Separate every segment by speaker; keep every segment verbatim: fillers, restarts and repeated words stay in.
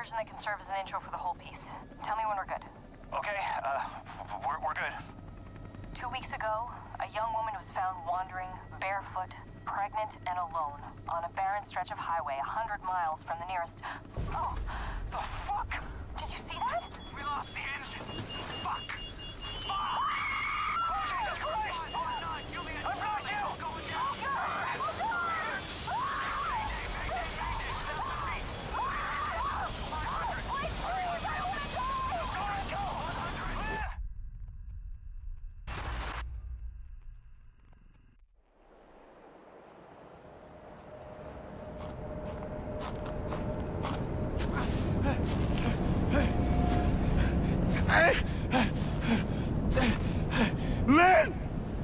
Speaker 1: version that can serve as an intro for the whole piece. Tell me when we're good.
Speaker 2: Okay, uh, we're, we're good.
Speaker 1: Two weeks ago, a young woman was found wandering, barefoot, pregnant, and alone on a barren stretch of highway a hundred miles from the nearest... Oh,
Speaker 2: The fuck?
Speaker 1: did you see that?
Speaker 2: We lost the engine. Fuck. Fuck. Oh, Jesus Christ! I've got you! Going down.
Speaker 3: Lynn!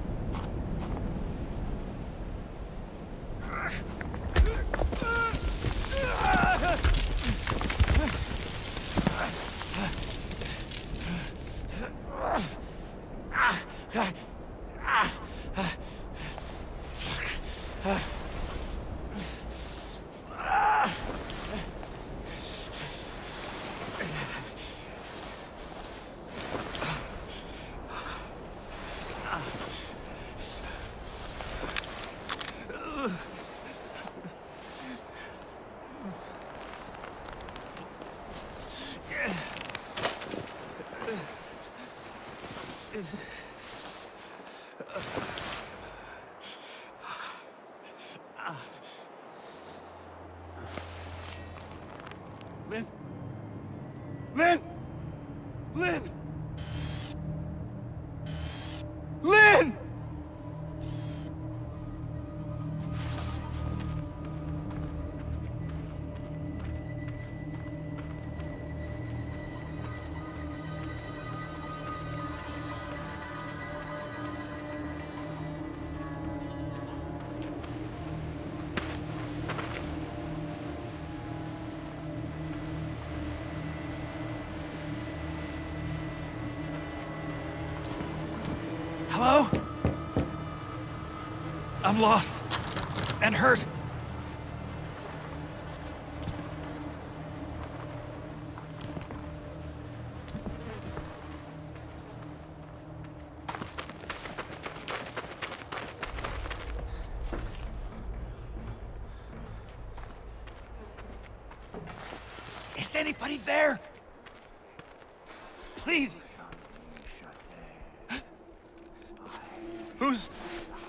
Speaker 3: Lynn? Lynn! Lynn! Lynn!
Speaker 2: Hello? I'm lost. And hurt. Is anybody there? Please. Who's...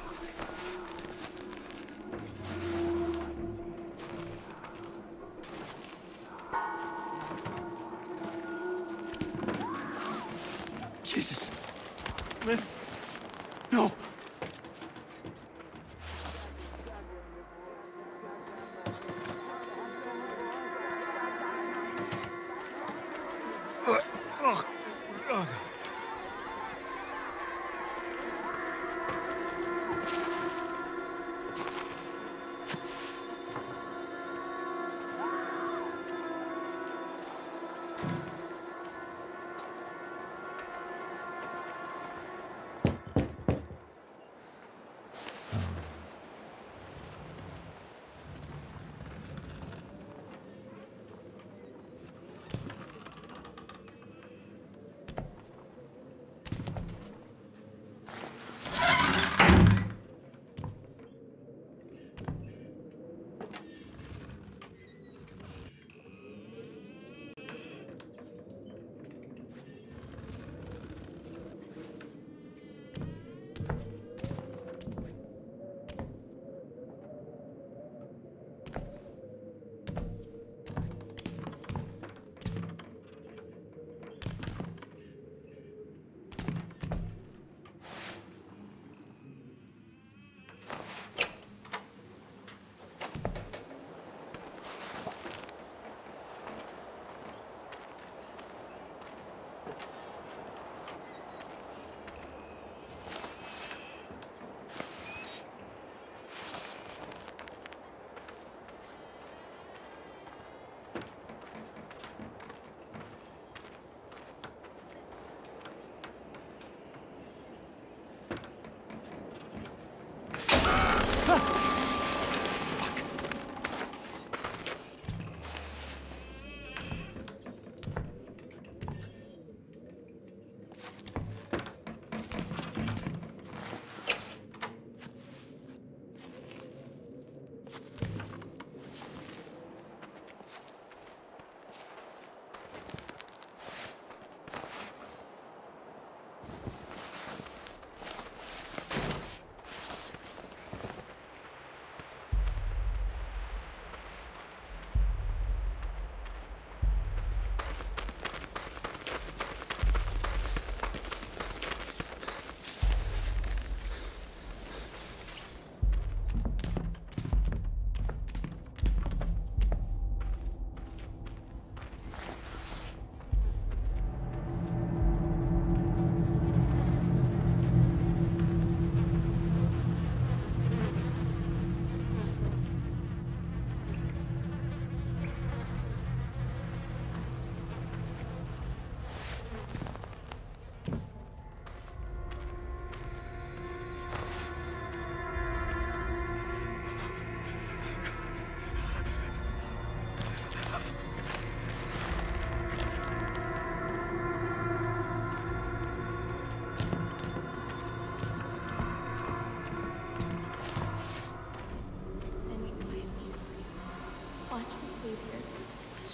Speaker 2: Jesus. Lynn. No. Uh, oh, oh.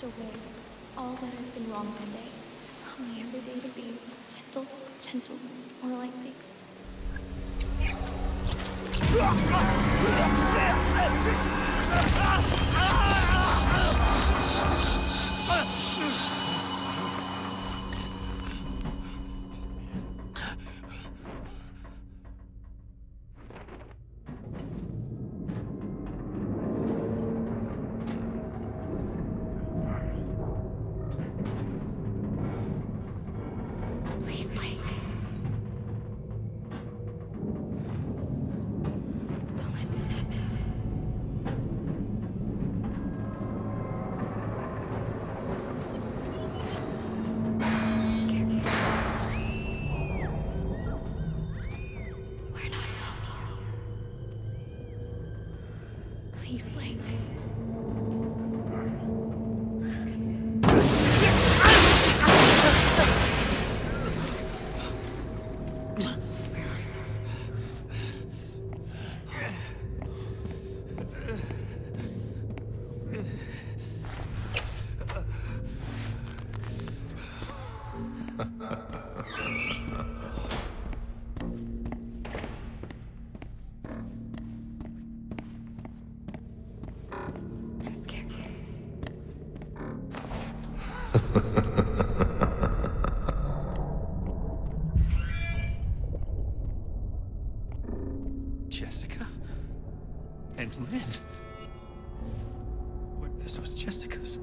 Speaker 4: away all that has been wrong today. Help me every day to be gentle, gentle, more like thee. Please, Blake. Don't let this happen. I'm scared. We're not alone here. Please, Blake. Please come. I'm scared.
Speaker 3: Jessica? And Lynn? Wait, this was Jessica's.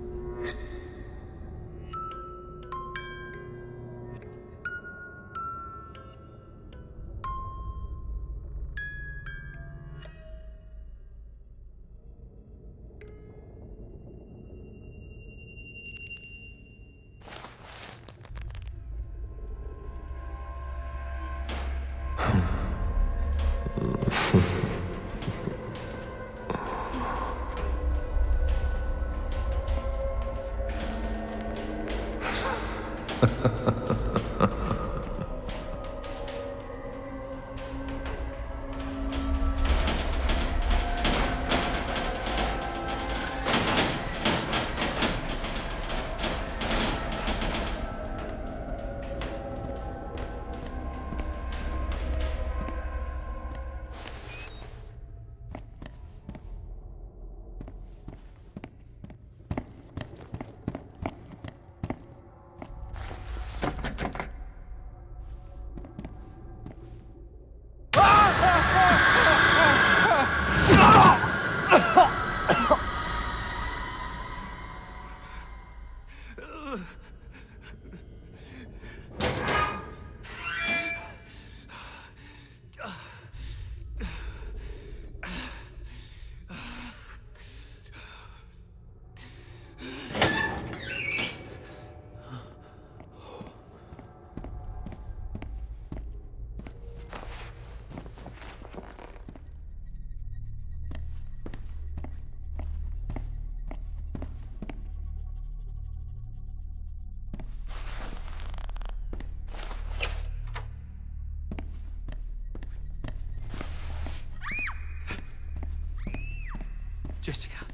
Speaker 3: Jessica.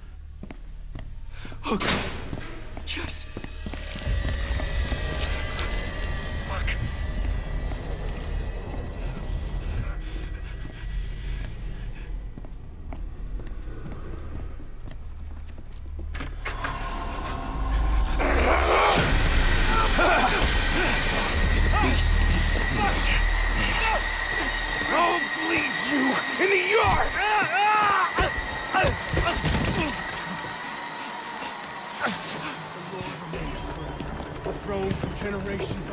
Speaker 3: Oh, God. Jess. Fuck. Peace. I'll bleed you in the yard! Grown from generations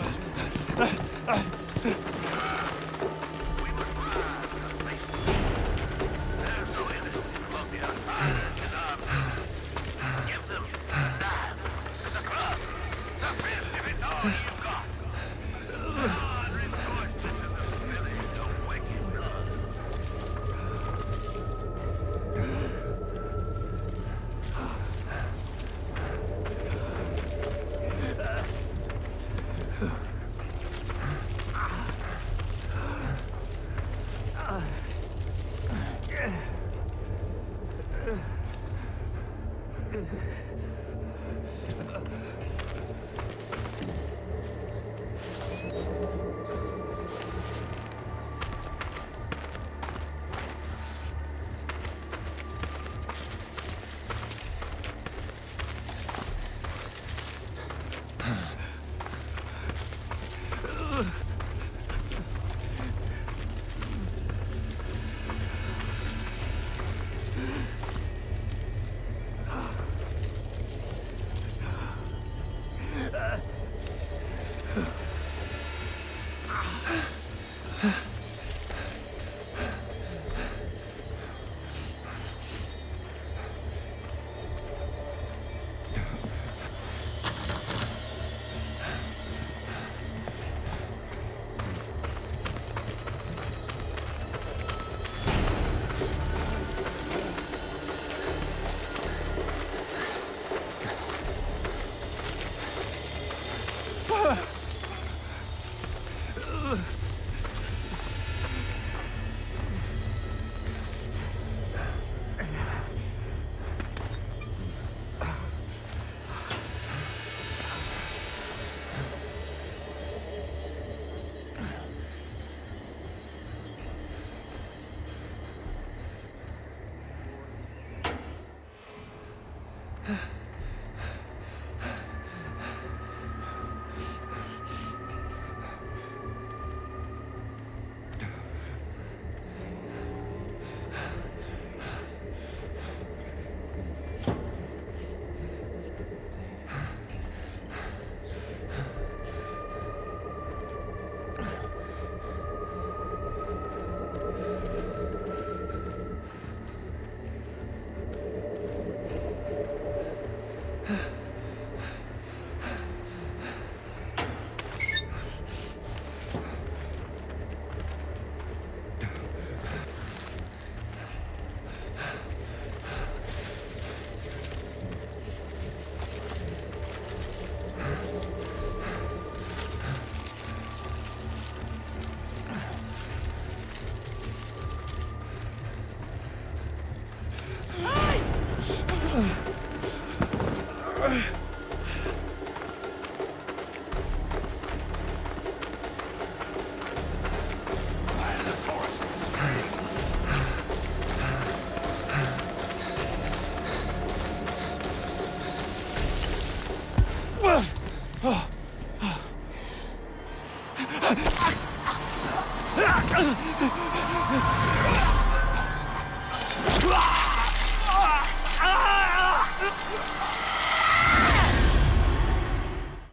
Speaker 3: Ah!